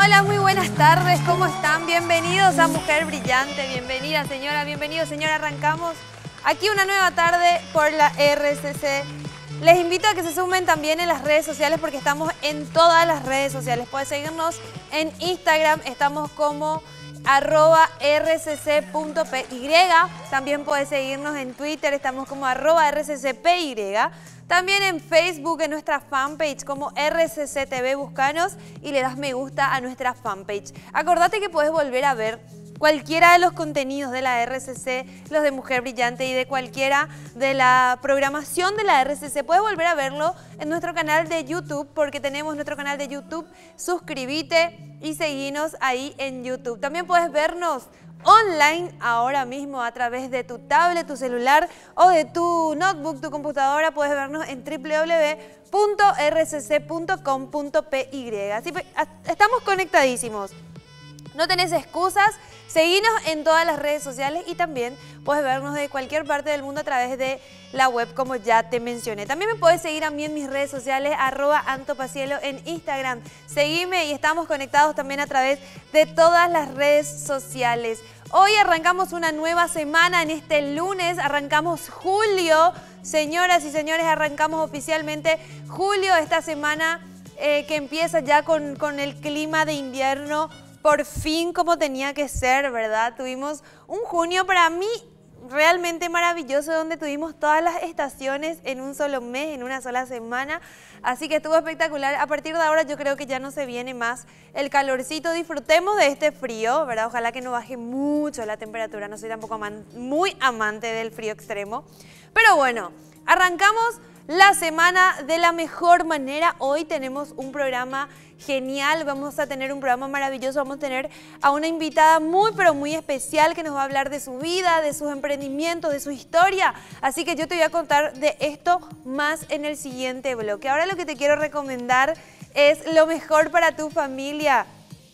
Hola, muy buenas tardes, ¿cómo están? Bienvenidos a Mujer Brillante, bienvenida señora, bienvenido señora. Arrancamos aquí una nueva tarde por la RCC. Les invito a que se sumen también en las redes sociales porque estamos en todas las redes sociales. Puedes seguirnos en Instagram, estamos como @rcc.py. También puedes seguirnos en Twitter, estamos como @rccpy. También en Facebook, en nuestra fanpage como RCC TV, búscanos y le das me gusta a nuestra fanpage. Acordate que puedes volver a ver cualquiera de los contenidos de la RCC, los de Mujer Brillante y de cualquiera de la programación de la RCC. Puedes volver a verlo en nuestro canal de YouTube, porque tenemos nuestro canal de YouTube. Suscríbete y seguinos ahí en YouTube. También puedes vernos online ahora mismo a través de tu tablet, tu celular o de tu notebook, tu computadora. Puedes vernos en www.rcc.com.py. Así que estamos conectadísimos. No tenés excusas, seguinos en todas las redes sociales y también puedes vernos de cualquier parte del mundo a través de la web, como ya te mencioné. También me puedes seguir a mí en mis redes sociales, @antopacielo en Instagram. Seguime y estamos conectados también a través de todas las redes sociales. Hoy arrancamos una nueva semana, en este lunes arrancamos julio. Señoras y señores, arrancamos oficialmente julio, esta semana que empieza ya con el clima de invierno. Por fin, como tenía que ser, ¿verdad? Tuvimos un junio para mí realmente maravilloso, donde tuvimos todas las estaciones en un solo mes, en una sola semana. Así que estuvo espectacular. A partir de ahora yo creo que ya no se viene más el calorcito. Disfrutemos de este frío, ¿verdad? Ojalá que no baje mucho la temperatura. No soy tampoco muy amante del frío extremo. Pero bueno, arrancamos la semana de la mejor manera. Hoy tenemos un programa genial, vamos a tener un programa maravilloso, vamos a tener a una invitada muy pero muy especial que nos va a hablar de su vida, de sus emprendimientos, de su historia. Así que yo te voy a contar de esto más en el siguiente bloque. Ahora lo que te quiero recomendar es lo mejor para tu familia.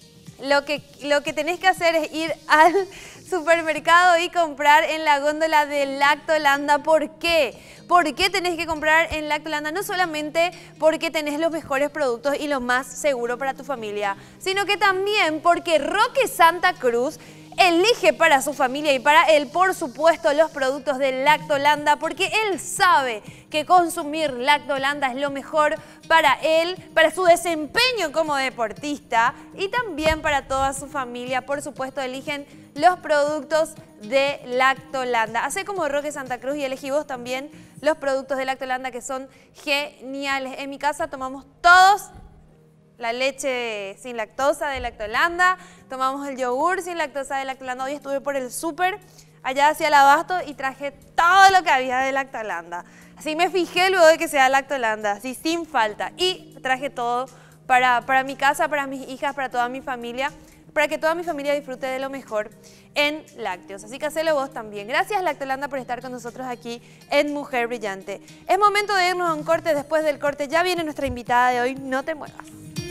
Lo que tenés que hacer es ir al supermercado y comprar en la góndola de Lactolanda. ¿Por qué? ¿Por qué tenés que comprar en Lactolanda? No solamente porque tenés los mejores productos y lo más seguro para tu familia, sino que también porque Roque Santa Cruz elige para su familia y para él, por supuesto, los productos de Lactolanda, porque él sabe que consumir Lactolanda es lo mejor para él, para su desempeño como deportista y también para toda su familia. Por supuesto, eligen los productos de Lactolanda. Hacé como Roque Santa Cruz y elegí vos también los productos de Lactolanda, que son geniales. En mi casa tomamos todos la leche sin lactosa de Lactolanda, tomamos el yogur sin lactosa de Lactolanda. Hoy estuve por el súper allá hacia el abasto y traje todo lo que había de Lactolanda. Así me fijé luego de que sea Lactolanda, así sin falta. Y traje todo para mi casa, para mis hijas, para toda mi familia, para que toda mi familia disfrute de lo mejor en lácteos. Así que hacelo vos también. Gracias Lactolanda por estar con nosotros aquí en Mujer Brillante. Es momento de irnos a un corte. Después del corte ya viene nuestra invitada de hoy. No te muevas.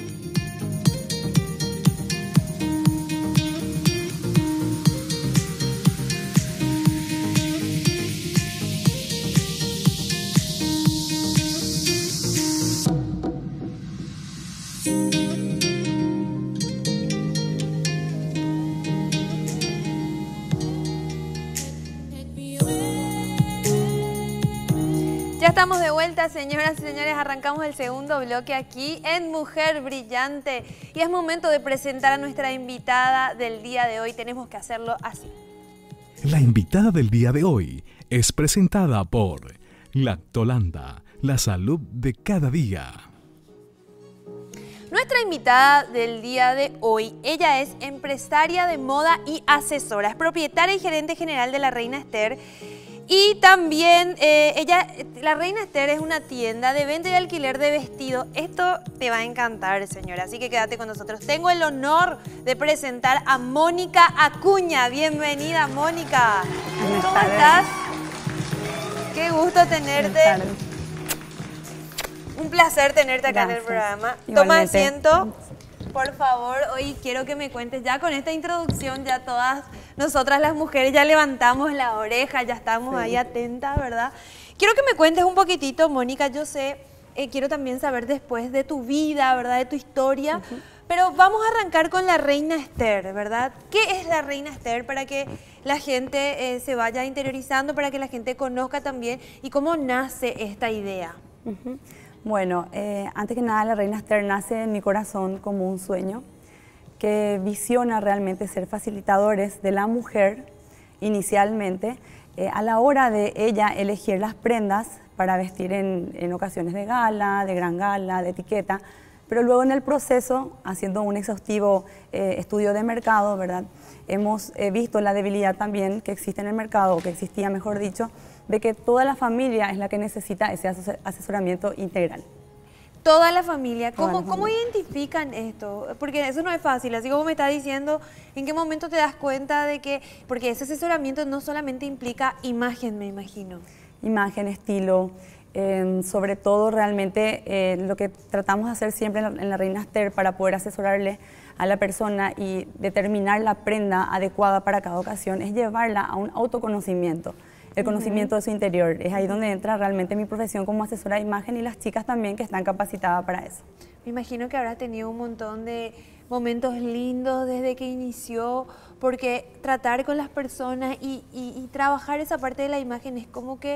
Ya estamos de vuelta, señoras y señores, arrancamos el segundo bloque aquí en Mujer Brillante y es momento de presentar a nuestra invitada del día de hoy. Tenemos que hacerlo así. La invitada del día de hoy es presentada por Lactolanda, la salud de cada día. Nuestra invitada del día de hoy, ella es empresaria de moda y asesora, es propietaria y gerente general de La Reina Esther. Y también La Reina Esther es una tienda de venta y alquiler de vestido. Esto te va a encantar, señora, así que quédate con nosotros. Tengo el honor de presentar a Mónica Acuña. Bienvenida, Mónica. ¿Cómo estás? Qué gusto tenerte. Un placer tenerte acá en el programa. Toma asiento. Por favor, hoy quiero que me cuentes, ya con esta introducción, ya todas nosotras las mujeres ya levantamos la oreja, ya estamos ahí atentas, ¿verdad? Quiero que me cuentes un poquitito, Mónica, yo sé, quiero también saber después de tu vida, ¿verdad? De tu historia, Pero vamos a arrancar con la reina Esther, ¿verdad? ¿Qué es la reina Esther para que la gente se vaya interiorizando, para que la gente conozca también y cómo nace esta idea? Bueno, antes que nada la reina Esther nace en mi corazón como un sueño que visiona realmente ser facilitadores de la mujer inicialmente a la hora de ella elegir las prendas para vestir en ocasiones de gala, de gran gala, de etiqueta, pero luego en el proceso, haciendo un exhaustivo estudio de mercado, ¿verdad? Hemos visto la debilidad también que existe en el mercado, o que existía mejor dicho, de que toda la familia es la que necesita ese asesoramiento integral. Toda la familia. ¿Cómo identifican esto? Porque eso no es fácil, así como me está diciendo, ¿en qué momento te das cuenta de que...? Porque ese asesoramiento no solamente implica imagen, me imagino. Imagen, estilo, sobre todo realmente lo que tratamos de hacer siempre en la reina Esther para poder asesorarle a la persona y determinar la prenda adecuada para cada ocasión es llevarla a un autoconocimiento. El conocimiento de su interior. Es ahí donde entra realmente mi profesión como asesora de imagen y las chicas también que están capacitadas para eso. Me imagino que habrás tenido un montón de momentos lindos desde que inició, porque tratar con las personas y trabajar esa parte de la imagen es como que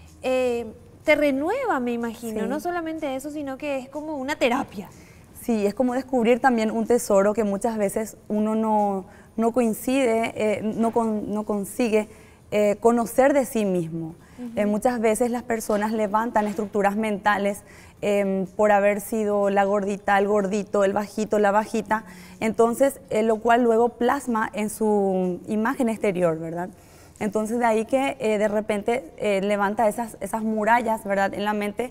te renueva, me imagino. Sí. No solamente eso, sino que es como una terapia. Sí, es como descubrir también un tesoro que muchas veces uno no coincide, no consigue conocer de sí mismo. Muchas veces las personas levantan estructuras mentales por haber sido la gordita, el gordito, el bajito, la bajita, entonces lo cual luego plasma en su imagen exterior, ¿verdad? Entonces de ahí que de repente levanta esas murallas, ¿verdad?, en la mente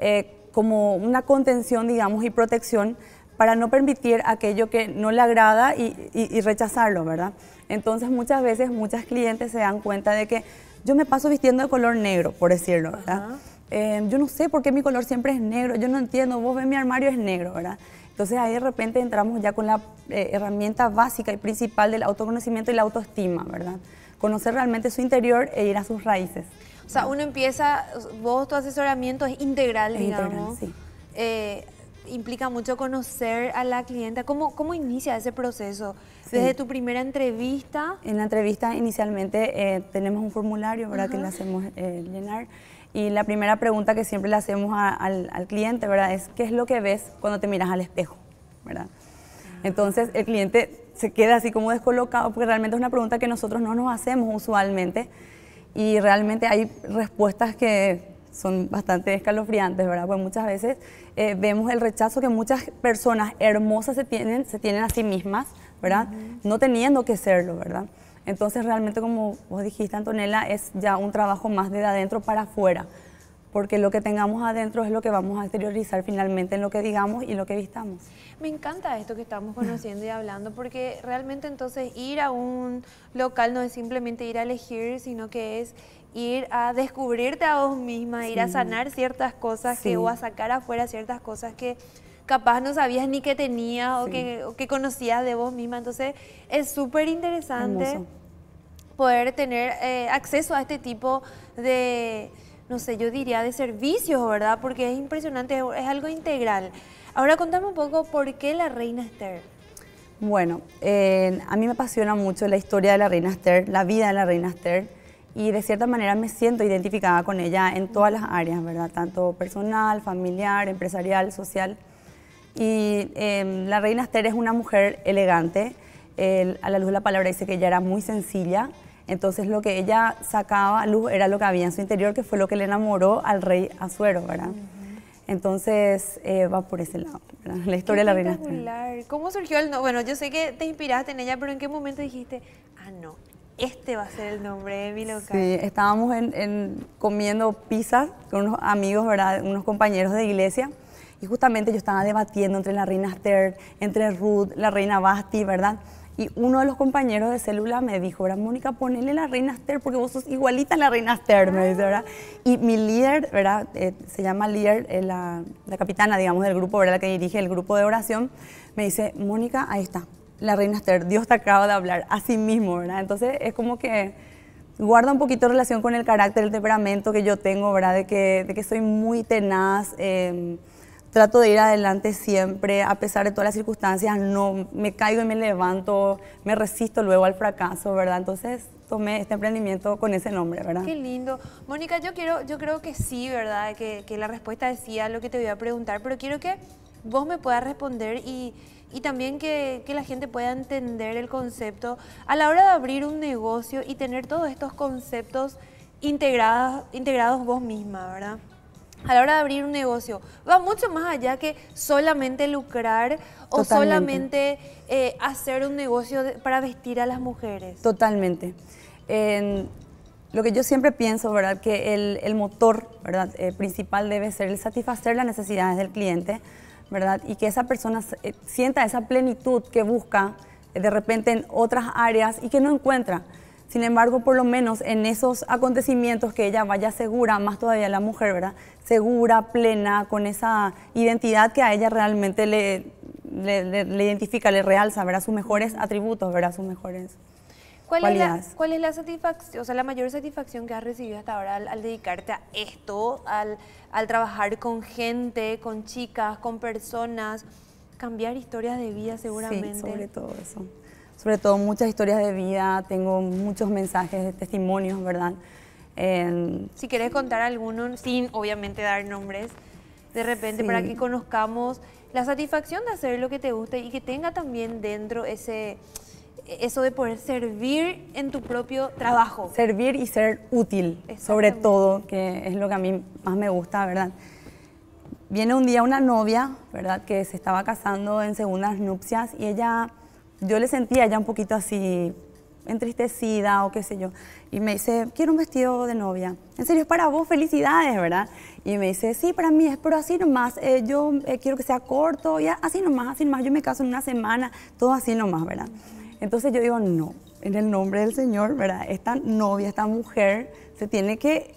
como una contención, digamos, y protección para no permitir aquello que no le agrada y rechazarlo, ¿verdad? Entonces muchas veces muchas clientes se dan cuenta de que yo me paso vistiendo de color negro, por decirlo, ¿verdad? Yo no sé por qué mi color siempre es negro, yo no entiendo, vos ves mi armario es negro, ¿verdad? Entonces ahí de repente entramos ya con la herramienta básica y principal del autoconocimiento y la autoestima, ¿verdad? Conocer realmente su interior e ir a sus raíces. O sea, uno empieza, vos tu asesoramiento es integral, digamos. Integral, sí. Implica mucho conocer a la clienta. ¿Cómo inicia ese proceso? Desde Sí. tu primera entrevista. En la entrevista inicialmente tenemos un formulario, ¿verdad?, que le hacemos llenar. Y la primera pregunta que siempre le hacemos al cliente, ¿verdad?, es ¿qué es lo que ves cuando te miras al espejo?, ¿verdad? Entonces el cliente se queda así como descolocado porque realmente es una pregunta que nosotros no nos hacemos usualmente y realmente hay respuestas que son bastante escalofriantes, ¿verdad? Pues muchas veces vemos el rechazo que muchas personas hermosas se tienen a sí mismas, ¿verdad? No teniendo que serlo, ¿verdad? Entonces realmente, como vos dijiste, Antonella, es ya un trabajo más de adentro para afuera, porque lo que tengamos adentro es lo que vamos a exteriorizar finalmente en lo que digamos y lo que vistamos. Me encanta esto que estamos conociendo y hablando, porque realmente entonces ir a un local no es simplemente ir a elegir, sino que es ir a descubrirte a vos misma, ir a sanar ciertas cosas o a sacar afuera ciertas cosas que capaz no sabías ni que tenías o que conocías de vos misma. Entonces es súper interesante poder tener acceso a este tipo de, no sé, yo diría de servicios, ¿verdad? Porque es impresionante, es algo integral. Ahora contame un poco por qué la reina Esther. Bueno, a mí me apasiona mucho la historia de la reina Esther, la vida de la reina Esther, y de cierta manera me siento identificada con ella en todas las áreas, ¿verdad? Tanto personal, familiar, empresarial, social. Y la reina Esther es una mujer elegante, a la luz de la palabra dice que ella era muy sencilla, entonces lo que ella sacaba a luz era lo que había en su interior, que fue lo que le enamoró al rey Asuero, ¿verdad? Entonces va por ese lado, ¿verdad? La historia de la reina Esther. ¿Cómo surgió el nombre? Bueno, yo sé que te inspiraste en ella, pero ¿en qué momento dijiste, no, este va a ser el nombre de mi local? Sí, estábamos comiendo pizza con unos amigos, ¿verdad? Unos compañeros de iglesia. Y justamente yo estaba debatiendo entre la reina Esther, entre Ruth, la reina Basti, ¿verdad? Y uno de los compañeros de célula me dijo, ¿verdad, Mónica, ponele la reina Esther porque vos sos igualita a la reina Esther, me dice, ¿verdad? Y mi líder, ¿verdad? Se llama líder, la capitana, digamos, del grupo, ¿verdad?, la que dirige el grupo de oración, me dice, Mónica, ahí está, la reina Esther, Dios te acaba de hablar, así mismo, ¿verdad? Entonces es como que guarda un poquito relación con el carácter, el temperamento que yo tengo, ¿verdad? De que soy muy tenaz, trato de ir adelante siempre, a pesar de todas las circunstancias, no me caigo y me levanto, me resisto luego al fracaso, ¿verdad? Entonces tomé este emprendimiento con ese nombre, ¿verdad? Qué lindo. Mónica, yo creo que sí, ¿verdad? Que la respuesta es sí a lo que te voy a preguntar, pero quiero que vos me puedas responder y también que la gente pueda entender el concepto a la hora de abrir un negocio y tener todos estos conceptos integrados vos misma, ¿verdad? A la hora de abrir un negocio, va mucho más allá que solamente lucrar o Totalmente. solamente hacer un negocio para vestir a las mujeres. Totalmente. Lo que yo siempre pienso, ¿verdad? Que el motor, ¿verdad? Principal debe ser el satisfacer las necesidades del cliente, ¿verdad? Y que esa persona sienta esa plenitud que busca de repente en otras áreas y que no encuentra. Sin embargo, por lo menos en esos acontecimientos que ella vaya segura, más todavía la mujer, ¿verdad? Segura, plena, con esa identidad que a ella realmente le identifica, le realza, ¿verdad? Sus mejores atributos, ¿verdad? Sus mejores cualidades. ¿Cuál es la satisfacción, o sea, la mayor satisfacción que has recibido hasta ahora al dedicarte a esto, al trabajar con gente, con chicas, con personas, cambiar historias de vida seguramente? Sí, sobre todo eso. Sobre todo muchas historias de vida, tengo muchos mensajes de testimonios, ¿verdad? Si querés contar alguno, sin obviamente dar nombres, de repente Sí. para que conozcamos la satisfacción de hacer lo que te gusta y que tenga también dentro eso de poder servir en tu propio trabajo. Servir y ser útil, sobre Exactamente. todo, que es lo que a mí más me gusta, ¿verdad? Viene un día una novia, ¿verdad? Que se estaba casando en segundas nupcias y ella, yo le sentía ya un poquito así entristecida o qué sé yo. Y me dice, quiero un vestido de novia. En serio, es para vos, felicidades, ¿verdad? Y me dice, sí, para mí es, pero así nomás, yo quiero que sea corto, y así nomás, yo me caso en una semana, todo así nomás, ¿verdad? Entonces yo digo, no, en el nombre del Señor, ¿verdad? Esta novia, esta mujer, se tiene que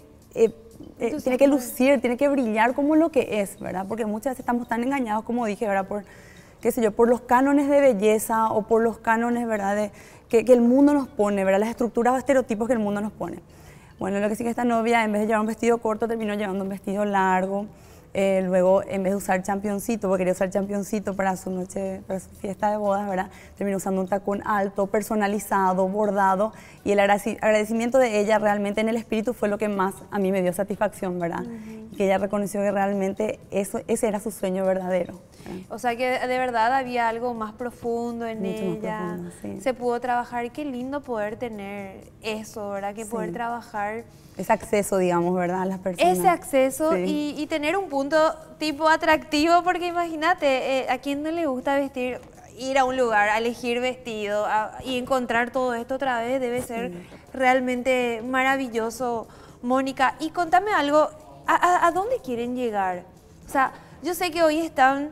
lucir, tiene que brillar como lo que es, ¿verdad? Porque muchas veces estamos tan engañados, como dije, ¿verdad? Por, qué sé yo, por los cánones de belleza o por los cánones, ¿verdad? Que el mundo nos pone, ¿verdad? Las estructuras o estereotipos que el mundo nos pone. Bueno, lo que sí que esta novia, en vez de llevar un vestido corto, terminó llevando un vestido largo. Luego, en vez de usar championcito, porque quería usar championcito para su noche, para su fiesta de bodas, ¿verdad? Terminó usando un tacón alto, personalizado, bordado. Y el agradecimiento de ella realmente en el espíritu fue lo que más a mí me dio satisfacción, ¿verdad? Y que ella reconoció que realmente ese era su sueño verdadero, ¿verdad? O sea que de verdad había algo más profundo en Mucho más ella. profundo, sí. Se pudo trabajar. Qué lindo poder tener eso, ¿verdad? Que poder Sí. trabajar Ese acceso, digamos, ¿verdad? A las personas. ese acceso Sí. y tener un punto tipo atractivo, porque imagínate, ¿a quién no le gusta vestir? Ir a un lugar, a elegir vestido y encontrar todo esto otra vez debe ser realmente maravilloso, Mónica. Y contame algo, ¿a dónde quieren llegar? O sea, yo sé que hoy estás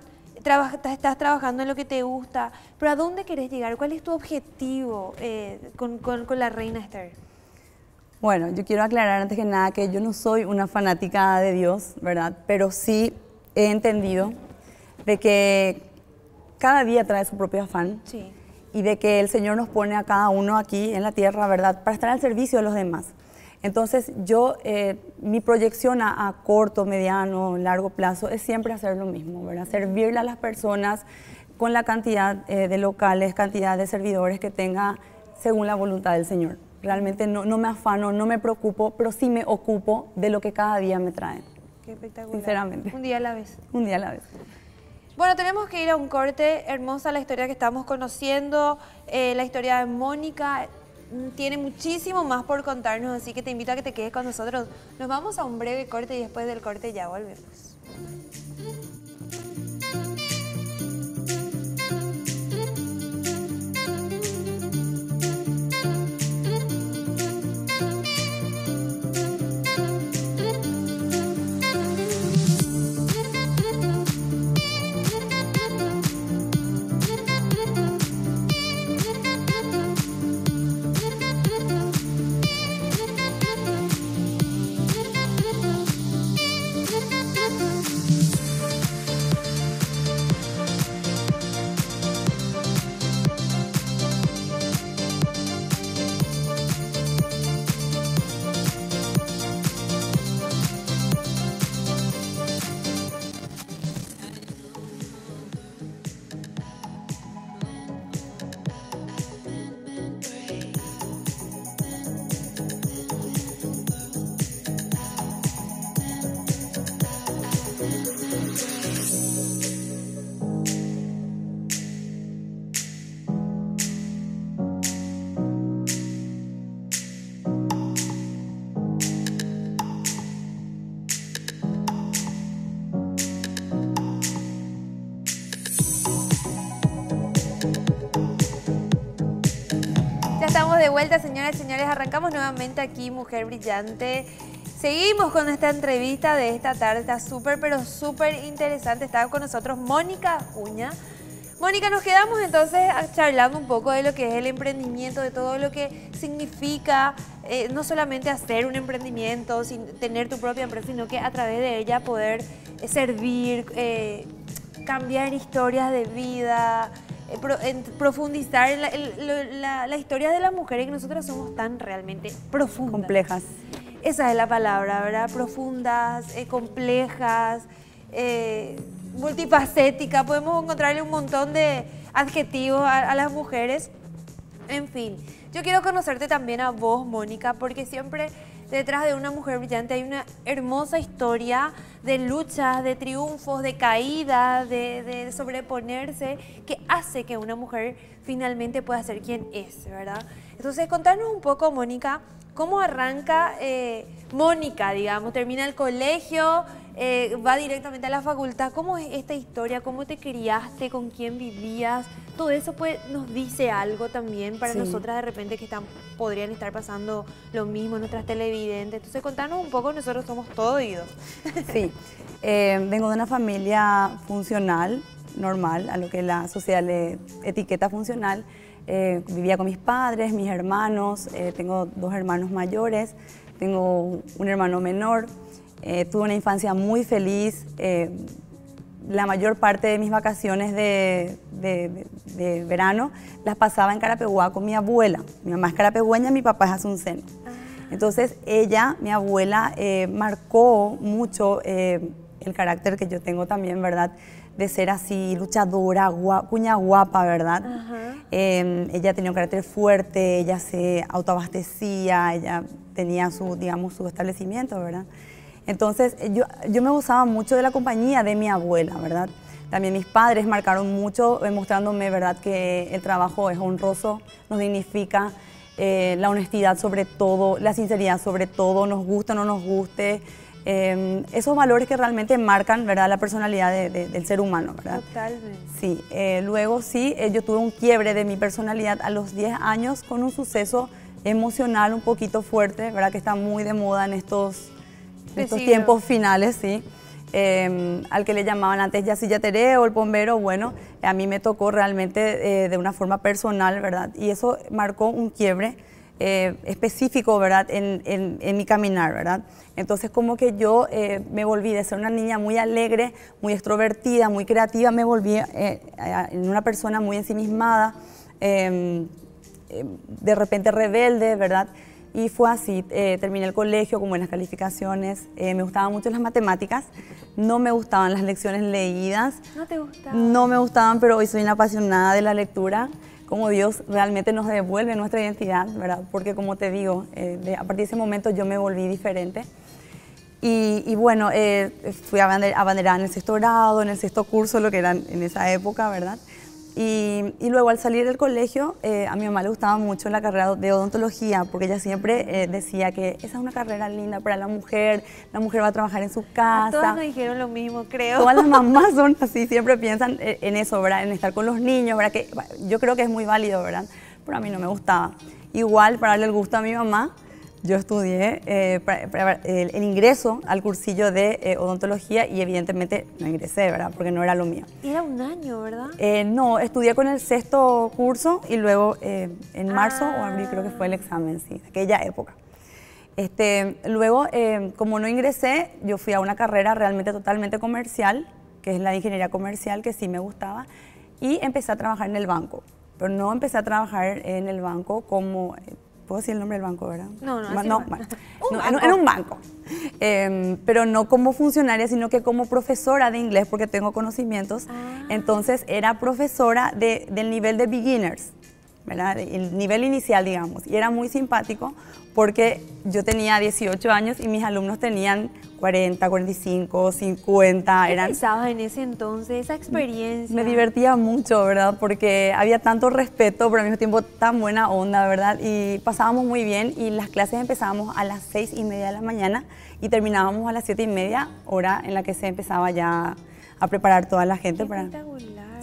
trabajando en lo que te gusta, pero ¿a dónde querés llegar? ¿Cuál es tu objetivo con la Reina Esther? Bueno, yo quiero aclarar antes que nada que yo no soy una fanática de Dios, ¿verdad? Pero sí he entendido de que cada día trae su propio afán. Sí. Y de que el Señor nos pone a cada uno aquí en la tierra, ¿verdad? Para estar al servicio de los demás. Entonces yo, mi proyección a corto, mediano, largo plazo es siempre hacer lo mismo, ¿verdad? Servirle a las personas con la cantidad de locales, cantidad de servidores que tenga según la voluntad del Señor. Realmente no me afano, no me preocupo, pero sí me ocupo de lo que cada día me trae. Qué espectacular. Sinceramente. Un día a la vez. Un día a la vez. Bueno, tenemos que ir a un corte. Hermosa la historia que estamos conociendo, la historia de Mónica. Tiene muchísimo más por contarnos, así que te invito a que te quedes con nosotros. Nos vamos a un breve corte y después del corte ya volvemos. de vuelta, señoras y señores. Arrancamos nuevamente aquí, Mujer Brillante. Seguimos con esta entrevista de esta tarde. Está súper, pero súper interesante. Está con nosotros Mónica Acuña. Mónica, nos quedamos entonces charlando un poco de lo que es el emprendimiento, de todo lo que significa no solamente hacer un emprendimiento, sin tener tu propia empresa, sino que a través de ella poder servir, cambiar historias de vida, profundizar en la historia de las mujeres, que nosotras somos tan realmente profundas. Complejas. Esa es la palabra, ¿verdad? Profundas, complejas, multifacéticas. Podemos encontrarle un montón de adjetivos a las mujeres. En fin, yo quiero conocerte también a vos, Mónica, porque siempre detrás de una mujer brillante hay una hermosa historia de luchas, de triunfos, de caídas, de sobreponerse, que hace que una mujer finalmente pueda ser quien es, ¿verdad? Entonces, contanos un poco, Mónica, ¿cómo arranca Mónica, digamos? Termina el colegio, va directamente a la facultad. ¿Cómo es esta historia? ¿Cómo te criaste? ¿Con quién vivías? Todo eso pues, nos dice algo también para nosotras de repente que podrían estar pasando lo mismo, nuestras televidentes. Entonces, contanos un poco, nosotros somos todo oídos. Sí, vengo de una familia funcional, normal, a lo que la sociedad le etiqueta funcional. Vivía con mis padres, mis hermanos, tengo 2 hermanos mayores, tengo un hermano menor. Tuve una infancia muy feliz. La mayor parte de mis vacaciones de verano las pasaba en Carapeguá con mi abuela. Mi mamá es carapegueña, mi papá es azuceno. Entonces ella, mi abuela, marcó mucho el carácter que yo tengo también, ¿verdad? De ser así, luchadora, cuña guapa, ¿verdad? Ella tenía un carácter fuerte, ella se autoabastecía, ella tenía su, digamos, su establecimiento, ¿verdad? Entonces, yo me gozaba mucho de la compañía de mi abuela, ¿verdad? También mis padres marcaron mucho, mostrándome, ¿verdad?, que el trabajo es honroso, nos dignifica, la honestidad sobre todo, la sinceridad sobre todo, nos guste o no nos guste. Esos valores que realmente marcan, ¿verdad?, la personalidad del ser humano, ¿verdad? Totalmente. Sí, luego sí, yo tuve un quiebre de mi personalidad a los 10 años con un suceso emocional un poquito fuerte, ¿verdad?, que está muy de moda en estos tiempos finales, sí. Al que le llamaban antes Yacyretá o el bombero. Bueno, a mí me tocó realmente de una forma personal, ¿verdad? Y eso marcó un quiebre específico, ¿verdad?, en mi caminar, ¿verdad? Entonces, como que yo me volví de ser una niña muy alegre, muy extrovertida, muy creativa, me volví en una persona muy ensimismada, de repente rebelde, ¿verdad? Y fue así, terminé el colegio con buenas calificaciones, me gustaban mucho las matemáticas, no me gustaban las lecciones leídas. ¿No te gustaban? No me gustaban, pero hoy soy una apasionada de la lectura, como Dios realmente nos devuelve nuestra identidad, ¿verdad? Porque como te digo, a partir de ese momento yo me volví diferente. Y bueno, fui abanderada en el 6º grado, en el 6º curso, lo que era en esa época, ¿verdad? Y luego al salir del colegio, a mi mamá le gustaba mucho la carrera de odontología, porque ella siempre decía que esa es una carrera linda para la mujer va a trabajar en su casa. A todas nos dijeron lo mismo, creo. Todas las mamás son así, siempre piensan en eso, ¿verdad? En estar con los niños, ¿verdad? Que yo creo que es muy válido, ¿verdad? Pero a mí no me gustaba. Igual, para darle el gusto a mi mamá, yo estudié el ingreso al cursillo de odontología y evidentemente no ingresé, ¿verdad? Porque no era lo mío. Era un año, ¿verdad? No, estudié con el 6º curso y luego en marzo o abril creo que fue el examen, sí, de aquella época. Luego, como no ingresé, yo fui a una carrera realmente totalmente comercial, que es la de ingeniería comercial, que sí me gustaba, y empecé a trabajar en el banco. Pero no empecé a trabajar en el banco como... ¿Puedo decir el nombre del banco, verdad? No, en un banco. Pero no como funcionaria, sino que como profesora de inglés, porque tengo conocimientos. Entonces, era profesora del nivel de beginners, ¿verdad? El nivel inicial, digamos. Y era muy simpático porque yo tenía 18 años y mis alumnos tenían 40, 45, 50. ¿Qué pensabas en ese entonces, esa experiencia? Me divertía mucho, ¿verdad? Porque había tanto respeto, pero al mismo tiempo tan buena onda, ¿verdad? Y pasábamos muy bien y las clases empezábamos a las 6:30 de la mañana y terminábamos a las 7:30, hora en la que se empezaba ya a preparar toda la gente. Espectacular.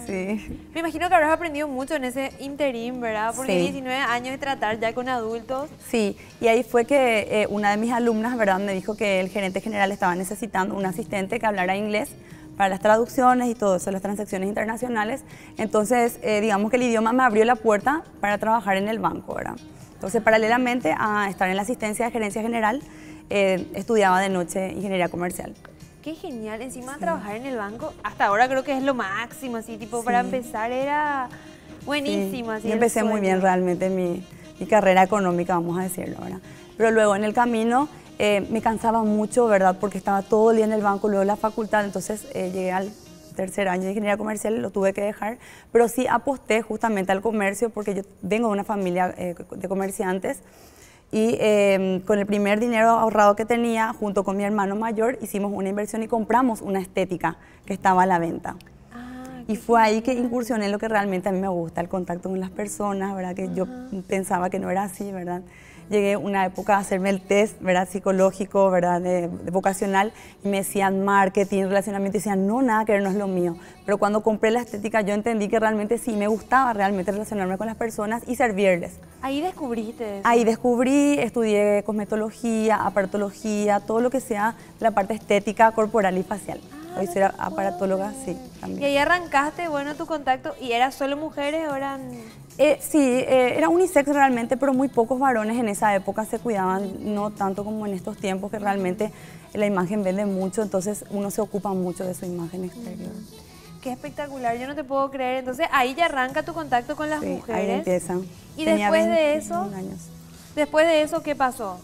Sí. Me imagino que habrás aprendido mucho en ese interín, ¿verdad? Porque Sí. 19 años de tratar ya con adultos. Sí, y ahí fue que una de mis alumnas, ¿verdad?, me dijo que el gerente general estaba necesitando un asistente que hablara inglés para las traducciones y todo eso, las transacciones internacionales. Entonces, digamos que el idioma me abrió la puerta para trabajar en el banco, ¿verdad? Entonces, paralelamente a estar en la asistencia de gerencia general, estudiaba de noche ingeniería comercial. Qué genial, encima trabajar en el banco, hasta ahora creo que es lo máximo, así, tipo, para empezar era buenísimo. Sí, Así, yo el empecé muy bien sueño. realmente mi carrera económica, vamos a decirlo, ¿verdad? Pero luego en el camino me cansaba mucho, ¿verdad? Porque estaba todo el día en el banco, luego la facultad, entonces llegué al tercer año de ingeniería comercial y lo tuve que dejar, pero sí aposté justamente al comercio porque yo vengo de una familia de comerciantes y con el primer dinero ahorrado que tenía, junto con mi hermano mayor, hicimos una inversión y compramos una estética que estaba a la venta. Y fue ahí que incursioné en lo que realmente a mí me gusta, el contacto con las personas, ¿verdad? Que yo pensaba que no era así, ¿verdad? Llegué una época a hacerme el test, ¿verdad?, psicológico, ¿verdad?, de vocacional, y me decían marketing, relacionamiento, y decían, no, nada que ver, no es lo mío. Pero cuando compré la estética, yo entendí que realmente sí, me gustaba realmente relacionarme con las personas y servirles. Ahí descubriste eso. Ahí descubrí, estudié cosmetología, aparatología, todo lo que sea la parte estética, corporal y facial. Hoy soy aparatóloga, sí, también. Y ahí arrancaste, bueno, tu contacto, ¿y eras solo mujeres o eran...? Sí, era unisex realmente, pero muy pocos varones en esa época se cuidaban, no tanto como en estos tiempos que realmente la imagen vende mucho, entonces uno se ocupa mucho de su imagen exterior. Qué espectacular, yo no te puedo creer. Entonces ahí ya arranca tu contacto con las Sí, mujeres. ahí empieza. Y Tenía después de 21 eso, años. ¿qué pasó?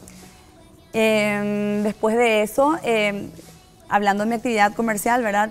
Después de eso, hablando de mi actividad comercial, ¿verdad?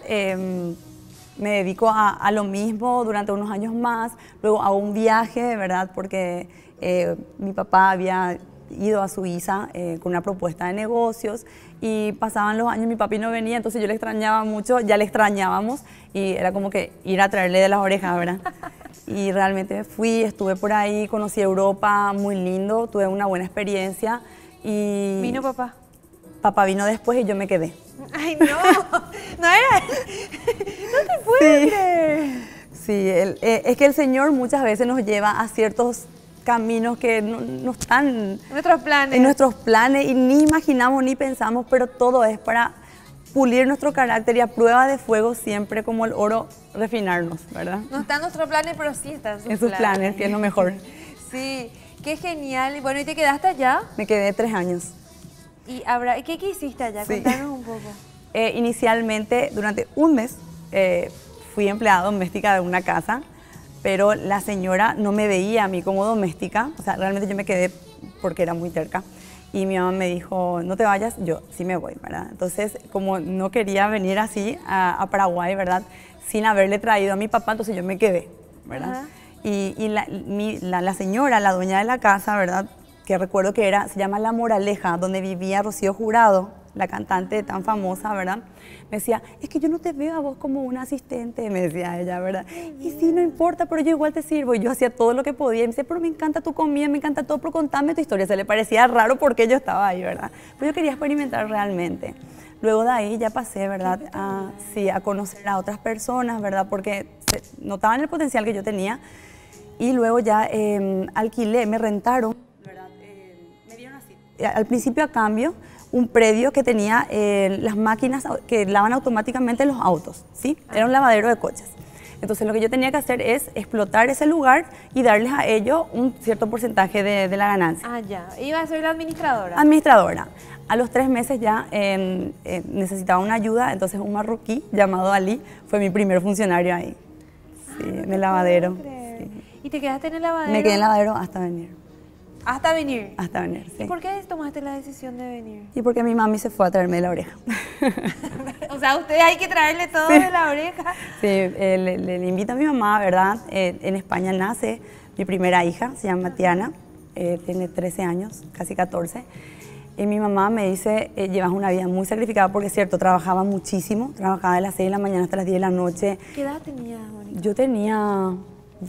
Me dedico a lo mismo durante unos años más, luego hago un viaje, ¿verdad? Porque mi papá había ido a Suiza con una propuesta de negocios y pasaban los años, mi papi no venía, entonces yo le extrañaba mucho, ya le extrañábamos y era como que ir a traerle de las orejas, ¿verdad? Y realmente fui, estuve por ahí, conocí Europa, muy lindo, tuve una buena experiencia y... ¿Vino papá? Papá vino después y yo me quedé. Ay, no, no era él. No te puedo creer. Sí, es que el Señor muchas veces nos lleva a ciertos caminos que no están Nuestros planes. en nuestros planes y ni imaginamos ni pensamos, pero todo es para pulir nuestro carácter y a prueba de fuego siempre como el oro refinarnos, ¿verdad? No están nuestros planes, pero sí están En sus planes, que es lo mejor. Sí, qué genial. Y bueno, ¿y te quedaste allá? Me quedé 3 años. ¿Y qué hiciste allá? Sí. Contanos un poco. Inicialmente, durante un mes, fui empleada doméstica de una casa, pero la señora no me veía a mí como doméstica, o sea, realmente yo me quedé porque era muy terca. Y mi mamá me dijo, no te vayas, yo sí me voy, ¿verdad? Entonces, como no quería venir así a Paraguay, ¿verdad?, sin haberle traído a mi papá, entonces yo me quedé, ¿verdad? Ajá. Y la señora, la dueña de la casa, ¿verdad?, que recuerdo que se llama La Moraleja, donde vivía Rocío Jurado, la cantante tan famosa, ¿verdad? Me decía, es que yo no te veo a vos como una asistente, me decía ella, ¿verdad? Y sí, no importa, pero yo igual te sirvo. Y yo hacía todo lo que podía. Y me dice, pero me encanta tu comida, me encanta todo, pero contame tu historia. Se le parecía raro porque yo estaba ahí, ¿verdad? Pero yo quería experimentar realmente. Luego de ahí ya pasé, ¿verdad?, a conocer a otras personas, ¿verdad? Porque notaban el potencial que yo tenía. Y luego ya alquilé, me rentaron, ¿verdad? Me dieron así. Al principio a cambio, un predio que tenía las máquinas que lavan automáticamente los autos, ¿sí? Era un lavadero de coches. Entonces lo que yo tenía que hacer es explotar ese lugar y darles a ellos un cierto porcentaje de la ganancia. Ah, ya. Iba a ser la administradora. Administradora. A los 3 meses ya necesitaba una ayuda, entonces un marroquí llamado Ali fue mi primer funcionario ahí, sí, en el lavadero. Sí. ¿Y te quedaste en el lavadero? Me quedé en el lavadero hasta venir. Hasta venir. Hasta venir, sí. ¿Y por qué tomaste la decisión de venir? Y porque mi mami se fue a traerme de la oreja. O sea, a usted hay que traerle todo de la oreja. Sí, le invito a mi mamá, ¿verdad? En España nace mi primera hija, se llama Tiana, tiene 13 años, casi 14. Y mi mamá me dice, llevas una vida muy sacrificada porque es cierto, trabajaba muchísimo, trabajaba de las 6 de la mañana hasta las 10 de la noche. ¿Qué edad tenías, Mónica? Yo tenía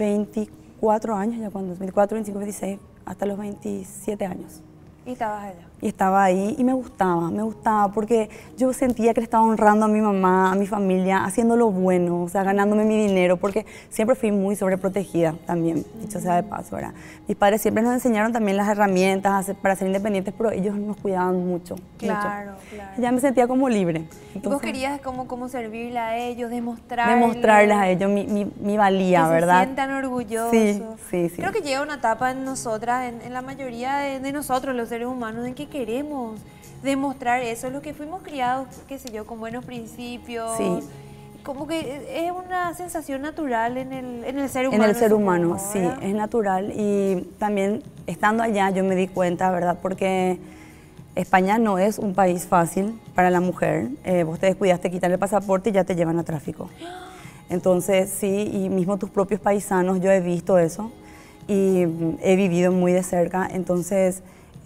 24 años ya cuando, 24, 25, 26, hasta los 27 años. Y estabas allá. y estaba ahí y me gustaba porque yo sentía que le estaba honrando a mi mamá, a mi familia, haciendo lo bueno, o sea, ganándome mi dinero, porque siempre fui muy sobreprotegida también, dicho sea de paso, ¿verdad? Mis padres siempre nos enseñaron también las herramientas para ser independientes, pero ellos nos cuidaban mucho. Claro, mucho. claro. Y ya me sentía como libre. Y vos querías como servirle a ellos, demostrarles a ellos mi valía, que ¿verdad? se sientan orgullosos. Sí, sí, sí. Creo que llega una etapa en nosotras, en la mayoría de nosotros, los seres humanos, en que queremos demostrar eso, los que fuimos criados, qué sé yo, con buenos principios. Sí. Como que es una sensación natural en el ser humano. En el ser humano, supongo, sí, ¿verdad? es natural. Y también estando allá yo me di cuenta, ¿verdad? Porque España no es un país fácil para la mujer. Vos te descuidaste quitarle el pasaporte y ya te llevan a tráfico. Entonces, sí, y mismo tus propios paisanos, yo he visto eso y he vivido muy de cerca. Entonces,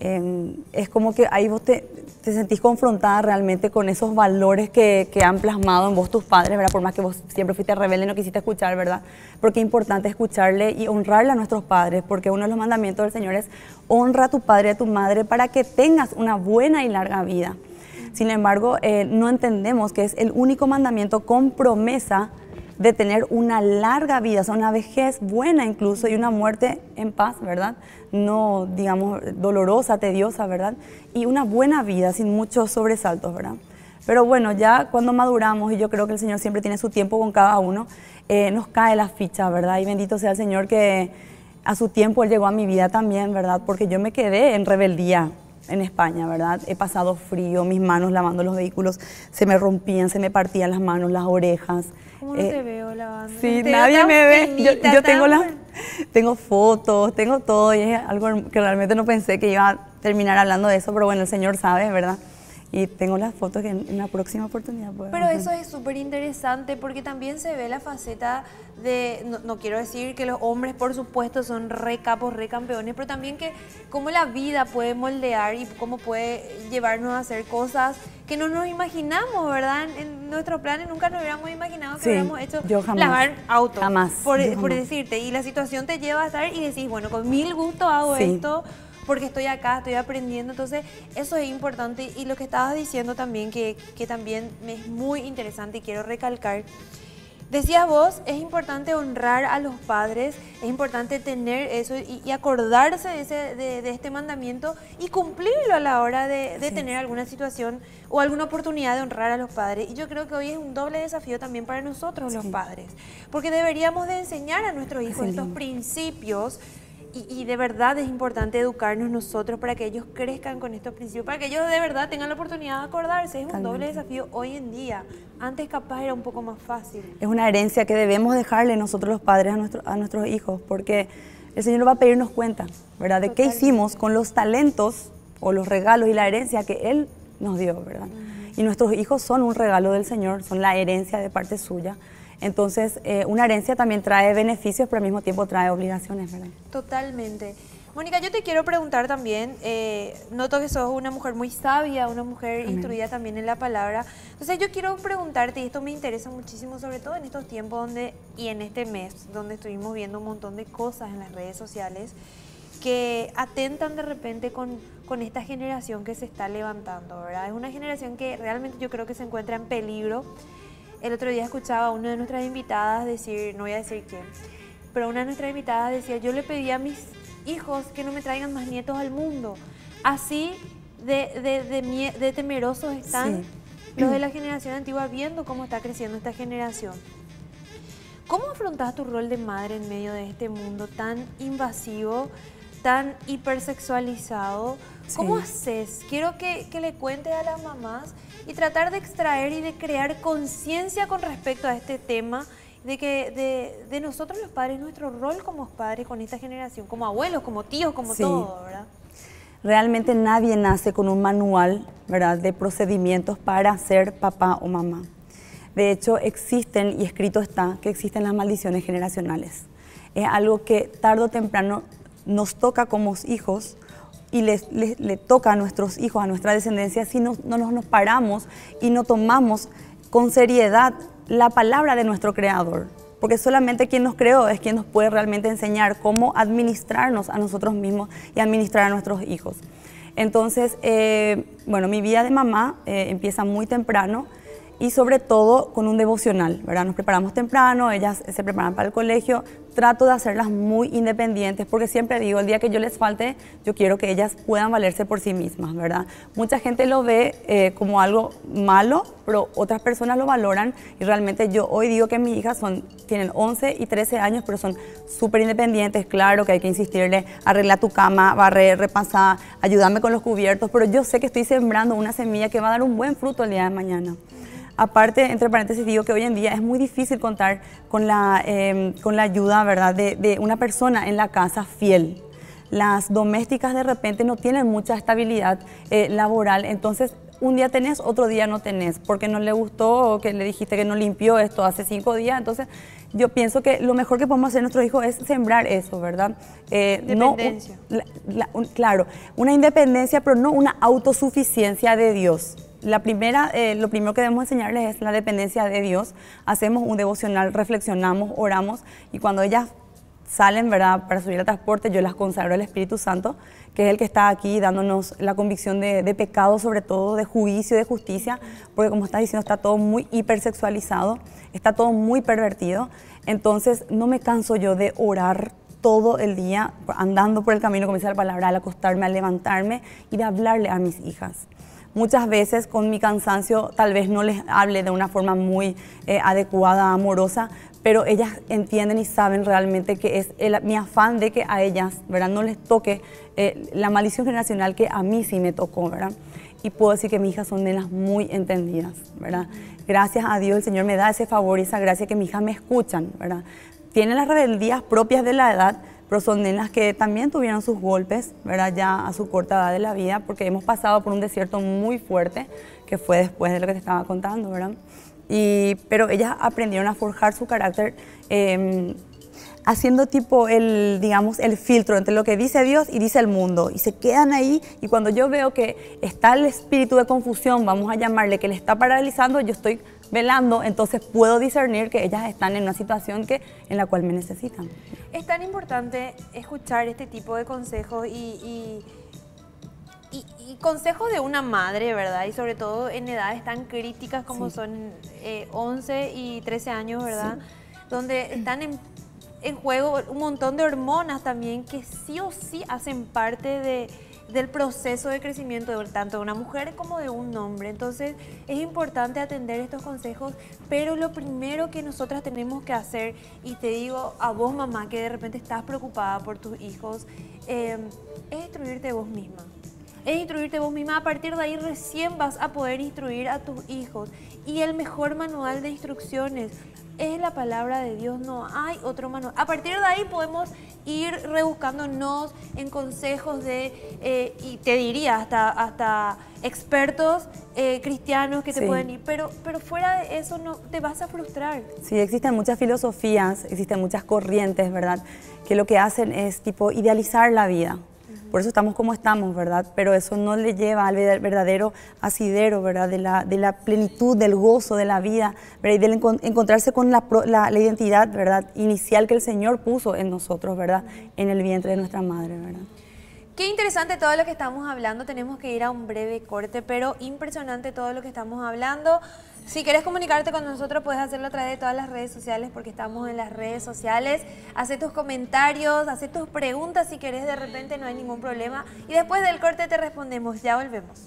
es como que ahí vos te sentís confrontada realmente con esos valores que han plasmado en vos tus padres, ¿verdad? Por más que vos siempre fuiste rebelde y no quisiste escuchar, ¿verdad? Porque es importante escucharle y honrarle a nuestros padres, porque uno de los mandamientos del Señor es honra a tu padre y a tu madre para que tengas una buena y larga vida. Sin embargo, no entendemos que es el único mandamiento con promesa de tener una larga vida, o sea, una vejez buena incluso y una muerte en paz, ¿verdad? No, digamos, dolorosa, tediosa, ¿verdad? Y una buena vida sin muchos sobresaltos, ¿verdad? Pero bueno, ya cuando maduramos, y yo creo que el Señor siempre tiene su tiempo con cada uno, nos cae la ficha, ¿verdad? Y bendito sea el Señor que a su tiempo Él llegó a mi vida también, ¿verdad? Porque yo me quedé en rebeldía en España, ¿verdad? He pasado frío, mis manos lavando los vehículos se me rompían, se me partían las manos, las orejas. ¿Cómo no te veo lavando? Sí, Te nadie veo me ve. finita, Yo tan tengo fotos, tengo todo y es algo que realmente no pensé que iba a terminar hablando de eso, pero bueno, el Señor sabe, ¿verdad? Y tengo las fotos que en la próxima oportunidad puedo. Pero eso es súper interesante porque también se ve la faceta de, no quiero decir que los hombres por supuesto son re capos, re campeones, pero también que cómo la vida puede moldear y cómo puede llevarnos a hacer cosas que no nos imaginamos, ¿verdad? En nuestros planes nunca nos hubiéramos imaginado que Sí, hubiéramos hecho yo jamás, lavar autos, jamás, por yo jamás. decirte, y la situación te lleva a estar y decís, bueno, con mil gusto hago Sí. esto, porque estoy acá, estoy aprendiendo, entonces eso es importante. Y lo que estabas diciendo también, que también me es muy interesante y quiero recalcar, decías vos, es importante honrar a los padres, es importante tener eso y acordarse de este mandamiento y cumplirlo a la hora de Sí. tener alguna situación o alguna oportunidad de honrar a los padres. Y yo creo que hoy es un doble desafío también para nosotros los Sí. padres, porque deberíamos de enseñar a nuestros hijos Así estos mismo. principios. Y de verdad es importante educarnos nosotros para que ellos crezcan con estos principios, para que ellos de verdad tengan la oportunidad de acordarse. Es un Totalmente. doble desafío hoy en día. Antes capaz era un poco más fácil. Es una herencia que debemos dejarle nosotros los padres a nuestros hijos, porque el Señor nos va a pedirnos cuenta, ¿verdad? De qué Totalmente. hicimos con los talentos o los regalos y la herencia que Él nos dio, ¿verdad? Y nuestros hijos son un regalo del Señor, son la herencia de parte suya. Entonces, una herencia también trae beneficios, pero al mismo tiempo trae obligaciones, ¿verdad? Totalmente. Mónica, yo te quiero preguntar también, noto que sos una mujer muy sabia, una mujer instruida también en la palabra. Entonces yo quiero preguntarte, y esto me interesa muchísimo, sobre todo en estos tiempos y en este mes, donde estuvimos viendo un montón de cosas en las redes sociales que atentan de repente con esta generación que se está levantando, ¿verdad? Es una generación que realmente yo creo que se encuentra en peligro. El otro día escuchaba a una de nuestras invitadas decir, no voy a decir quién, pero una de nuestras invitadas decía, yo le pedí a mis hijos que no me traigan más nietos al mundo. Así de temerosos están los de la generación antigua viendo cómo está creciendo esta generación. ¿Cómo afrontás tu rol de madre en medio de este mundo tan invasivo, tan hipersexualizado? ¿Cómo haces? Quiero que le cuentes a las mamás y tratar de extraer y de crear conciencia con respecto a este tema, de nosotros los padres, nuestro rol como padres con esta generación, como abuelos, como tíos, como todo, ¿verdad? Realmente nadie nace con un manual, ¿verdad?, de procedimientos para ser papá o mamá. De hecho, existen, y escrito está, que existen las maldiciones generacionales. Es algo que tarde o temprano nos toca como hijos y le toca a nuestros hijos, a nuestra descendencia, si no nos paramos y no tomamos con seriedad la palabra de nuestro Creador. Porque solamente quien nos creó es quien nos puede realmente enseñar cómo administrarnos a nosotros mismos y administrar a nuestros hijos. Entonces, bueno, mi vida de mamá empieza muy temprano y sobre todo con un devocional, ¿verdad? Nos preparamos temprano, ellas se preparan para el colegio. Trato de hacerlas muy independientes porque siempre digo, el día que yo les falte, yo quiero que ellas puedan valerse por sí mismas, ¿verdad? Mucha gente lo ve como algo malo, pero otras personas lo valoran y realmente yo hoy digo que mis hijas tienen 11 y 13 años, pero son súper independientes. Claro que hay que insistirle, arregla tu cama, barrer, repasar, ayúdame con los cuyertos, pero yo sé que estoy sembrando una semilla que va a dar un buen fruto el día de mañana. Aparte, entre paréntesis, digo que hoy en día es muy difícil contar con la ayuda, ¿verdad?, de una persona en la casa fiel. Las domésticas de repente no tienen mucha estabilidad laboral, entonces un día tenés, otro día no tenés, porque no le gustó o que le dijiste que no limpió esto hace 5 días. Entonces yo pienso que lo mejor que podemos hacer a nuestros hijos es sembrar eso, ¿verdad? Independencia. Claro, una independencia, pero no una autosuficiencia de Dios. Lo primero que debemos enseñarles es la dependencia de Dios. Hacemos un devocional, reflexionamos, oramos y cuando ellas salen, ¿verdad?, para subir al transporte, yo las consagro al Espíritu Santo, que es el que está aquí dándonos la convicción de pecado, sobre todo de juicio, de justicia, porque como estás diciendo, está todo muy hipersexualizado, está todo muy pervertido. Entonces no me canso yo de orar todo el día, andando por el camino, como dice la palabra, al acostarme, al levantarme y de hablarle a mis hijas. Muchas veces con mi cansancio tal vez no les hable de una forma muy adecuada, amorosa, pero ellas entienden y saben realmente que es mi afán de que a ellas, ¿verdad?, no les toque la maldición generacional que a mí sí me tocó, ¿verdad? Y puedo decir que mis hijas son nenas muy entendidas, ¿verdad? Gracias a Dios el Señor me da ese favor y esa gracia que mis hijas me escuchan, ¿verdad? Tienen las rebeldías propias de la edad, pero son nenas que también tuvieron sus golpes, ¿verdad?, ya a su corta edad de la vida, porque hemos pasado por un desierto muy fuerte, que fue después de lo que te estaba contando, ¿verdad? Pero ellas aprendieron a forjar su carácter haciendo tipo digamos, el filtro entre lo que dice Dios y dice el mundo. Y se quedan ahí y cuando yo veo que está el espíritu de confusión, vamos a llamarle, que le está paralizando, yo estoy velando, entonces puedo discernir que ellas están en una situación en la cual me necesitan. Es tan importante escuchar este tipo de consejos y consejos de una madre, ¿verdad? Y sobre todo en edades tan críticas como sí, son 11 y 13 años, ¿verdad? Sí. Donde están en juego un montón de hormonas también que sí o sí hacen parte del proceso de crecimiento tanto de una mujer como de un hombre. Entonces es importante atender estos consejos, pero lo primero que nosotras tenemos que hacer, y te digo a vos mamá que de repente estás preocupada por tus hijos, es instruirte vos misma. Es instruirte vos misma. A partir de ahí recién vas a poder instruir a tus hijos. Y el mejor manual de instrucciones es la palabra de Dios, no hay otro manual. A partir de ahí podemos ir rebuscándonos en consejos y te diría hasta expertos cristianos que te sí, pueden ir, pero fuera de eso no te vas a frustrar. Sí, existen muchas filosofías, existen muchas corrientes, ¿verdad?, que lo que hacen es tipo idealizar la vida. Por eso estamos como estamos, ¿verdad? Pero eso no le lleva al verdadero asidero, ¿verdad?, de la plenitud, del gozo de la vida, ¿verdad?, y del encontrarse con la identidad, ¿verdad?, inicial que el Señor puso en nosotros, ¿verdad?, en el vientre de nuestra madre, ¿verdad? Qué interesante todo lo que estamos hablando. Tenemos que ir a un breve corte, pero impresionante todo lo que estamos hablando. Si quieres comunicarte con nosotros, puedes hacerlo a través de todas las redes sociales, porque estamos en las redes sociales. Haz tus comentarios, haz tus preguntas si querés, de repente no hay ningún problema. Y después del corte te respondemos. Ya volvemos.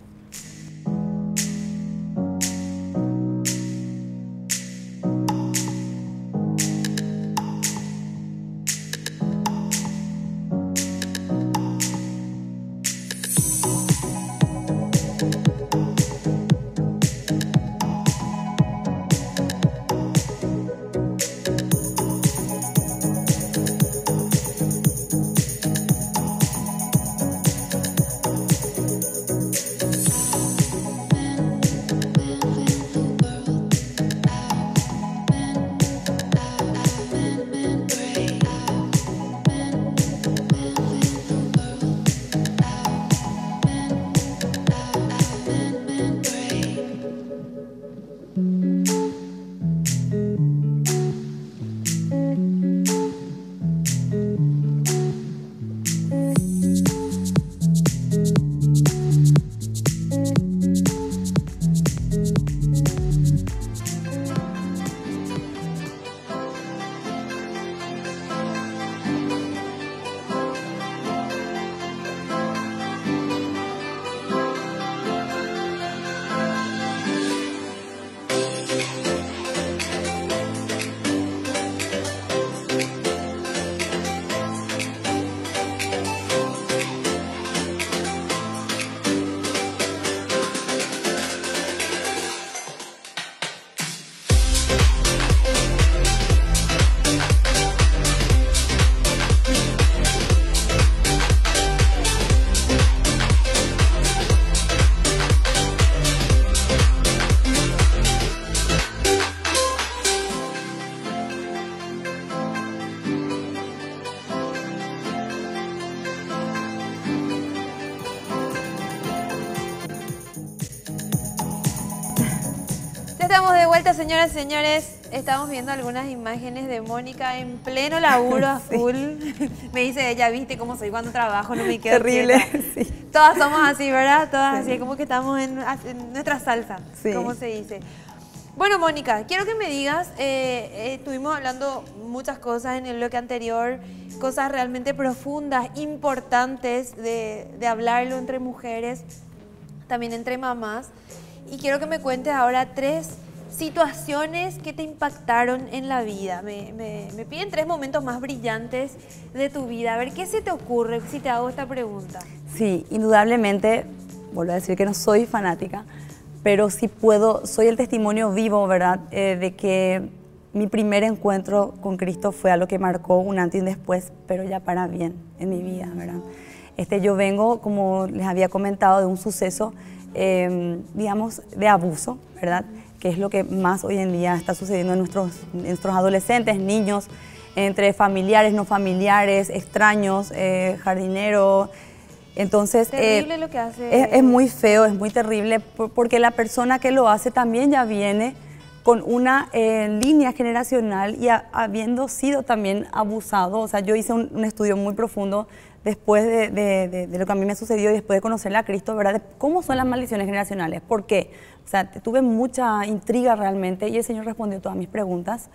de vuelta, señoras y señores. Estamos viendo algunas imágenes de Mónica en pleno laburo a full. Me dice ella, viste cómo soy cuando trabajo, no me quedo terrible. Sí. Todas somos así, ¿verdad? Todas así, como que estamos en nuestra salsa, como se dice. Bueno, Mónica, quiero que me digas, estuvimos hablando muchas cosas en el bloque anterior, cosas realmente profundas, importantes de hablarlo entre mujeres, también entre mamás. Y quiero que me cuentes ahora 3 situaciones que te impactaron en la vida. Me piden 3 momentos más brillantes de tu vida. A ver, ¿qué se te ocurre si te hago esta pregunta? Sí, indudablemente, vuelvo a decir que no soy fanática, pero sí soy el testimonio vivo, ¿verdad? De que mi primer encuentro con Cristo fue algo que marcó un antes y un después, pero ya para bien en mi vida, ¿verdad? Yo vengo, como les había comentado, de un suceso digamos, de abuso, ¿verdad? Que es lo que más hoy en día está sucediendo en nuestros adolescentes, niños, entre familiares, no familiares, extraños, jardineros. Entonces, terrible lo que hace. Es muy feo, es muy terrible, porque la persona que lo hace también ya viene con una línea generacional y habiendo sido también abusado. O sea, yo hice un estudio muy profundo después de lo que a mí me sucedió y después de conocerle a Cristo, ¿verdad? De cómo son las maldiciones generacionales. ¿Por qué? O sea, tuve mucha intriga realmente y el Señor respondió todas mis preguntas.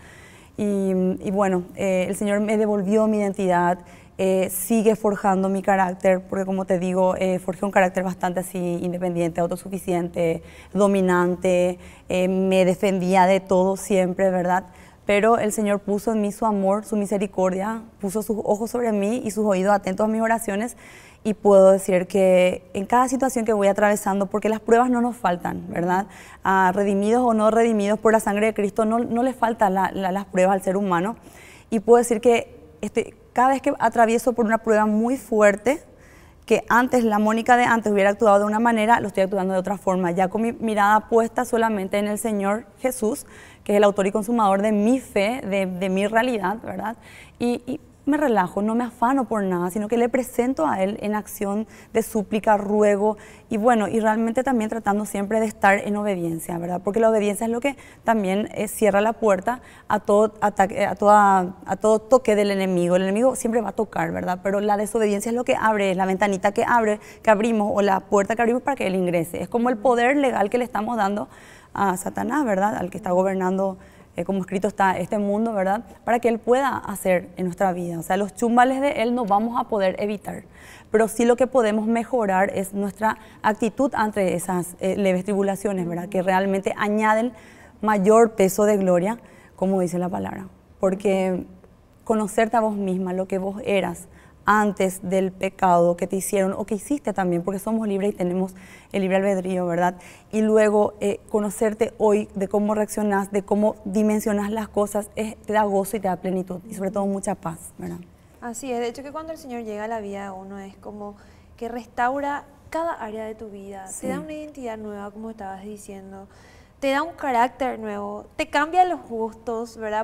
Y bueno, el Señor me devolvió mi identidad, sigue forjando mi carácter, porque como te digo, forjé un carácter bastante así independiente, autosuficiente, dominante, me defendía de todo siempre, ¿verdad? Pero el Señor puso en mí su amor, su misericordia, puso sus ojos sobre mí y sus oídos atentos a mis oraciones, y puedo decir que en cada situación que voy atravesando, porque las pruebas no nos faltan, ¿verdad? Redimidos o no redimidos por la sangre de Cristo, no le faltan las pruebas al ser humano, y puedo decir que cada vez que atravieso por una prueba muy fuerte, que antes, la Mónica de antes hubiera actuado de una manera, lo estoy actuando de otra forma, ya con mi mirada puesta solamente en el Señor Jesús, que es el autor y consumador de mi fe, de mi realidad, ¿verdad? Y me relajo, no me afano por nada, sino que le presento a Él en acción de súplica, ruego, y bueno, y realmente también tratando siempre de estar en obediencia, ¿verdad? Porque la obediencia es lo que también cierra la puerta a todo ataque, a todo toque del enemigo. El enemigo siempre va a tocar, ¿verdad? Pero la desobediencia es lo que abre, es la ventanita que abrimos, o la puerta que abrimos para que Él ingrese. Es como el poder legal que le estamos dando a Satanás, ¿verdad? Al que está gobernando, como escrito está, este mundo, ¿verdad? Para que Él pueda hacer en nuestra vida. O sea, los chumbales de Él no vamos a poder evitar, pero sí lo que podemos mejorar es nuestra actitud ante esas leves tribulaciones, ¿verdad? Que realmente añaden mayor peso de gloria, como dice la palabra. Porque conocerte a vos misma, lo que vos eras antes del pecado que te hicieron o que hiciste también, porque somos libres y tenemos el libre albedrío, ¿verdad? Y luego conocerte hoy, de cómo reaccionás, de cómo dimensionas las cosas, te da gozo y te da plenitud y sobre todo mucha paz, ¿verdad? Así es, de hecho que cuando el Señor llega a la vida de uno es como que restaura cada área de tu vida, te da una identidad nueva, como estabas diciendo, te da un carácter nuevo, te cambia los gustos, ¿verdad?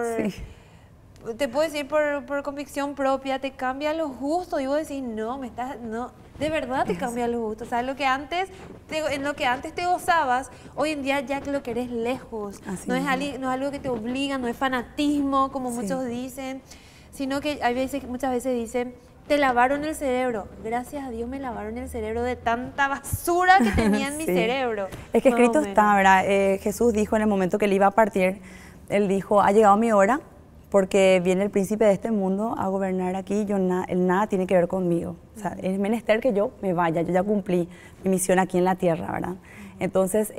Te puedo decir por convicción propia, te cambia los gustos. Y vos decís, no, de verdad te cambia los gustos. O sea, en lo que antes te gozabas, hoy en día ya lo querés lejos. No es algo que te obliga, no es fanatismo, como muchos dicen, sino que muchas veces dicen, te lavaron el cerebro. Gracias a Dios me lavaron el cerebro de tanta basura que tenía en mi cerebro. Es que escrito está, ¿verdad? Jesús dijo en el momento que Él iba a partir, Él dijo, ha llegado mi hora, porque viene el príncipe de este mundo a gobernar aquí, él nada tiene que ver conmigo. O sea, es menester que yo me vaya, yo ya cumplí mi misión aquí en la tierra, ¿verdad? Entonces,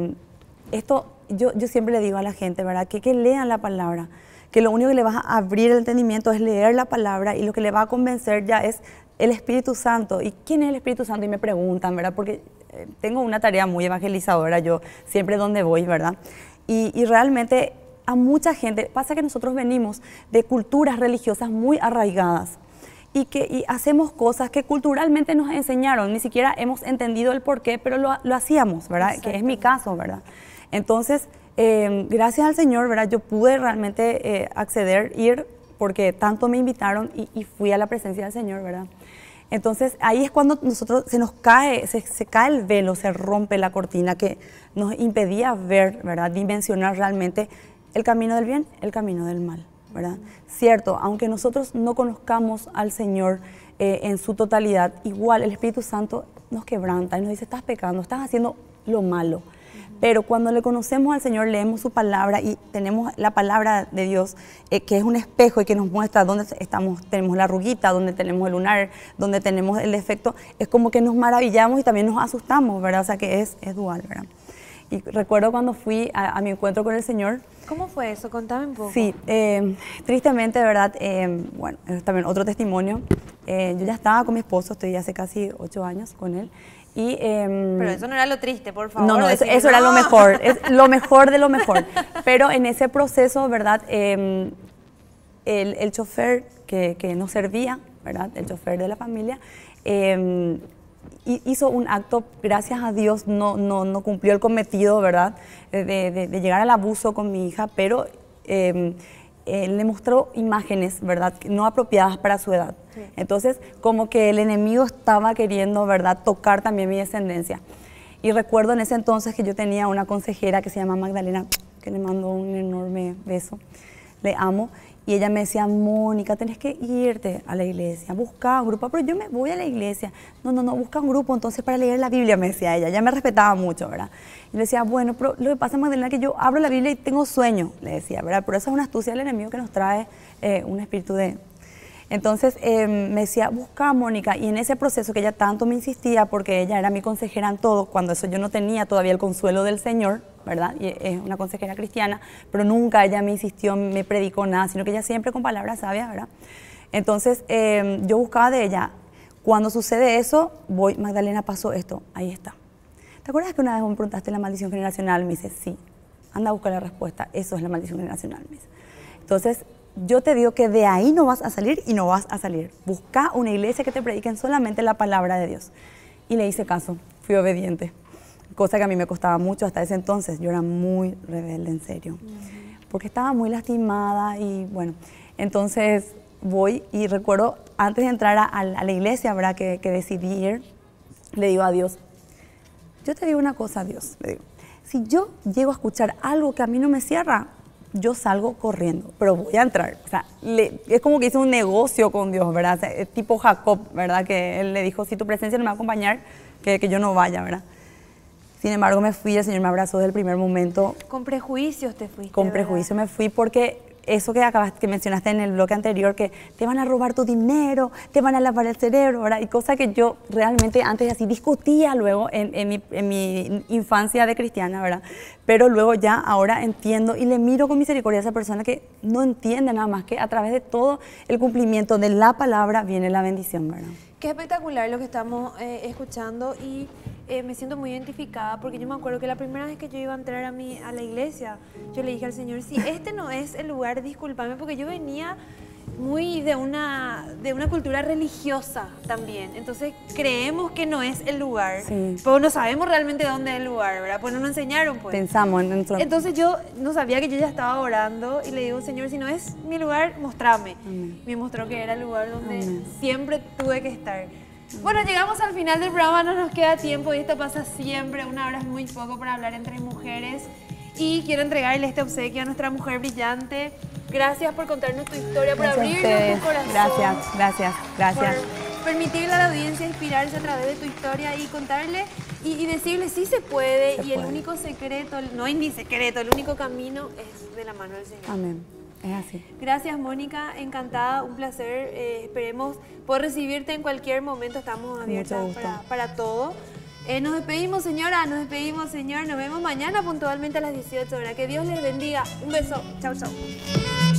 yo siempre le digo a la gente, ¿verdad? Que lean la palabra, que lo único que le va a abrir el entendimiento es leer la palabra, y lo que le va a convencer ya es el Espíritu Santo. ¿Y quién es el Espíritu Santo? Y me preguntan, ¿verdad? Porque tengo una tarea muy evangelizadora, yo siempre donde voy, ¿verdad? Y realmente a mucha gente, pasa que nosotros venimos de culturas religiosas muy arraigadas y hacemos cosas que culturalmente nos enseñaron, ni siquiera hemos entendido el porqué, pero lo hacíamos, ¿verdad? Que es mi caso, ¿verdad? Entonces, gracias al Señor, ¿verdad? Yo pude realmente ir, porque tanto me invitaron y fui a la presencia del Señor, ¿verdad? Entonces ahí es cuando nosotros se nos cae, se cae el velo, se rompe la cortina que nos impedía ver, ¿verdad? Dimensionar realmente el camino del bien, el camino del mal, ¿verdad? Cierto, aunque nosotros no conozcamos al Señor en su totalidad, igual el Espíritu Santo nos quebranta y nos dice, estás pecando, estás haciendo lo malo. Pero cuando le conocemos al Señor, leemos su palabra y tenemos la palabra de Dios, que es un espejo y que nos muestra dónde estamos, tenemos la arruguita, dónde tenemos el lunar, dónde tenemos el defecto, es como que nos maravillamos y también nos asustamos, ¿verdad? O sea que es dual, ¿verdad? Y recuerdo cuando fui a mi encuentro con el Señor. ¿Cómo fue eso? Contame un poco. Sí, tristemente, ¿verdad? Bueno, es también otro testimonio. Yo ya estaba con mi esposo, estoy hace casi 8 años con él. Pero eso no era lo triste, por favor. No, eso era lo mejor, es lo mejor de lo mejor. Pero en ese proceso, ¿verdad? El chofer que nos servía, ¿verdad? El chofer de la familia, hizo un acto, gracias a Dios, no cumplió el cometido, ¿verdad? De llegar al abuso con mi hija, pero le mostró imágenes, ¿verdad? No apropiadas para su edad. Sí. Entonces, como que el enemigo estaba queriendo, ¿verdad?, tocar también mi descendencia. Y recuerdo en ese entonces que yo tenía una consejera que se llama Magdalena, que le mando un enorme beso, le amo, y ella me decía, Mónica, tenés que irte a la iglesia, busca un grupo, pero yo me voy a la iglesia. No, busca un grupo entonces para leer la Biblia, me decía ella me respetaba mucho, ¿verdad? Y le decía, bueno, pero lo que pasa, Magdalena, es que yo abro la Biblia y tengo sueño, le decía, ¿verdad? Pero esa es una astucia del enemigo que nos trae un espíritu de... Entonces me decía, busca a Mónica, y en ese proceso que ella tanto me insistía, porque ella era mi consejera en todo, cuando eso yo no tenía todavía el consuelo del Señor, ¿verdad? Y es una consejera cristiana, pero nunca ella me insistió, me predicó nada, sino que ella siempre con palabras sabias, ¿verdad? Entonces yo buscaba de ella, cuando sucede eso, voy, Magdalena, pasó esto, ahí está. ¿Te acuerdas que una vez me preguntaste la maldición generacional? Me dice, sí, anda a buscar la respuesta, eso es la maldición generacional, me dice. Entonces, yo te digo que de ahí no vas a salir y no vas a salir. Busca una iglesia que te prediquen solamente la palabra de Dios. Y le hice caso, fui obediente. Cosa que a mí me costaba mucho hasta ese entonces. Yo era muy rebelde, en serio. Porque estaba muy lastimada y bueno. Entonces voy y recuerdo, antes de entrar a la iglesia, ¿verdad?, que decidí ir, le digo a Dios, yo te digo una cosa, Dios, le digo, si yo llego a escuchar algo que a mí no me cierra, yo salgo corriendo, pero voy a entrar. O sea, es como que hice un negocio con Dios, ¿verdad? O sea, es tipo Jacob, ¿verdad? Que él le dijo, si tu presencia no me va a acompañar, que yo no vaya, ¿verdad? Sin embargo, me fui, el Señor me abrazó desde el primer momento. Con prejuicios te fuiste, Con prejuicios me fui porque eso que mencionaste en el bloque anterior, que te van a robar tu dinero, te van a lavar el cerebro, ¿verdad? Y cosa que yo realmente antes así discutía luego en mi infancia de cristiana, ¿verdad? Pero luego ya ahora entiendo y le miro con misericordia a esa persona que no entiende nada más que a través de todo el cumplimiento de la palabra viene la bendición, ¿verdad? Qué espectacular lo que estamos escuchando y me siento muy identificada porque yo me acuerdo que la primera vez que yo iba a entrar a la iglesia, yo le dije al Señor, si este no es el lugar, discúlpame, porque yo venía muy de una cultura religiosa también, entonces creemos que no es el lugar, sí, pero no sabemos realmente dónde es el lugar, ¿verdad? Pues no nos enseñaron, pues. Pensamos en nuestro... Entonces yo no sabía que yo ya estaba orando y le digo, Señor, si no es mi lugar, mostrame. Amén. Me mostró que era el lugar donde Amén. Siempre tuve que estar. Bueno, llegamos al final del programa, no nos queda tiempo y esto pasa siempre, 1 hora es muy poco para hablar entre mujeres y quiero entregarle este obsequio a nuestra mujer brillante. Gracias por contarnos tu historia, por abrirnos tu corazón. Gracias. Por permitirle a la audiencia inspirarse a través de tu historia y contarle y decirle sí se puede el único secreto, no hay ni secreto, el único camino es de la mano del Señor. Amén. Es así. Gracias, Mónica, encantada, un placer. Esperemos poder recibirte en cualquier momento, estamos abiertas para todo. Nos despedimos, señora, nos despedimos, señor. Nos vemos mañana puntualmente a las 18 horas. Que Dios les bendiga. Un beso. Chau, chau.